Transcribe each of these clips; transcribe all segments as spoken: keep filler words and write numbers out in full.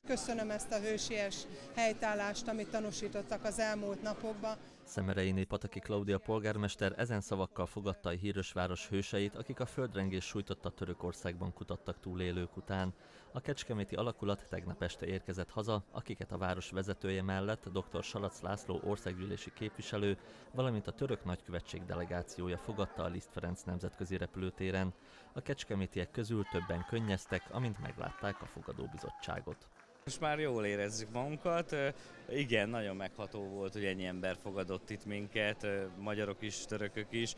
Köszönöm ezt a hősies helytállást, amit tanúsítottak az elmúlt napokban. Szemereini Pataki Klaudia polgármester ezen szavakkal fogadta a híres város hőseit, akik a földrengés sújtotta Törökországban kutattak túlélők után. A kecskeméti alakulat tegnap este érkezett haza, akiket a város vezetője mellett dr. Salac László országgyűlési képviselő, valamint a török nagykövetség delegációja fogadta a Liszt Ferenc nemzetközi repülőtéren. A kecskemétiek közül többen könnyeztek, amint meglátták a fogadóbizottságot. Most már jól érezzük magunkat. Igen, nagyon megható volt, hogy ennyi ember fogadott itt minket, magyarok is, törökök is.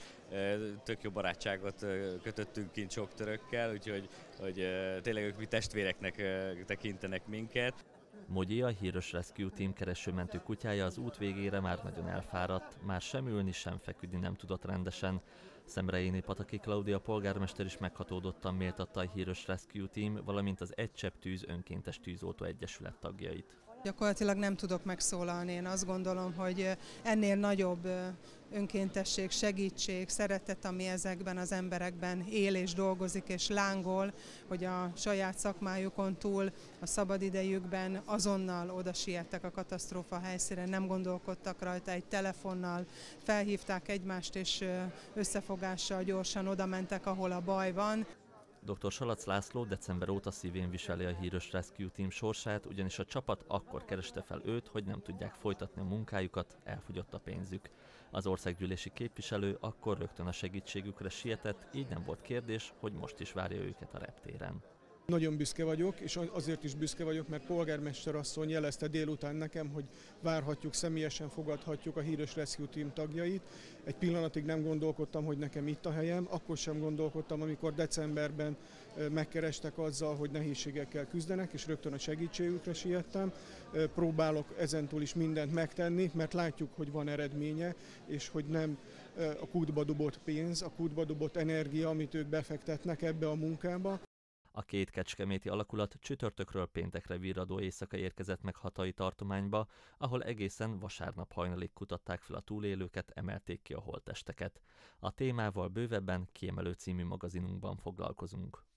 Tök jó barátságot kötöttünk kint sok törökkel, úgyhogy hogy tényleg ők mi testvéreknek tekintenek minket. Mogyi, a híres Rescue Team keresőmentő kutyája az út végére már nagyon elfáradt, már sem ülni, sem feküdni nem tudott rendesen. Szemereini Pataki Klaudia polgármester is meghatódottan méltatta a híres Rescue Team, valamint az Egy Csepp Tűz önkéntes tűzoltó egyesület tagjait. Gyakorlatilag nem tudok megszólalni. Én azt gondolom, hogy ennél nagyobb önkéntesség, segítség, szeretet, ami ezekben az emberekben él és dolgozik és lángol, hogy a saját szakmájukon túl a szabadidejükben azonnal oda siettek a katasztrófa helyszínre, nem gondolkodtak rajta, egy telefonnal felhívták egymást és összefogással gyorsan oda mentek, ahol a baj van. doktor Salac László december óta szívén viseli a híres Rescue Team sorsát, ugyanis a csapat akkor kereste fel őt, hogy nem tudják folytatni a munkájukat, elfogyott a pénzük. Az országgyűlési képviselő akkor rögtön a segítségükre sietett, így nem volt kérdés, hogy most is várja őket a reptéren. Nagyon büszke vagyok, és azért is büszke vagyok, mert polgármester asszony jelezte délután nekem, hogy várhatjuk, személyesen fogadhatjuk a híres Rescue Team tagjait. Egy pillanatig nem gondolkodtam, hogy nekem itt a helyem, akkor sem gondolkodtam, amikor decemberben megkerestek azzal, hogy nehézségekkel küzdenek, és rögtön a segítségükre siettem. Próbálok ezentúl is mindent megtenni, mert látjuk, hogy van eredménye, és hogy nem a kútba dobott pénz, a kútba dobott energia, amit ők befektetnek ebbe a munkába. A két kecskeméti alakulat csütörtökről péntekre virradó éjszaka érkezett meg Hatay tartományba, ahol egészen vasárnap hajnalig kutatták fel a túlélőket, emelték ki a holttesteket. A témával bővebben Kiemelő című magazinunkban foglalkozunk.